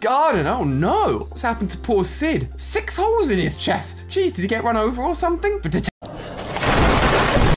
garden. Oh no. What's happened to poor Sid? 6 holes in his chest. Jeez, did he get run over or something? But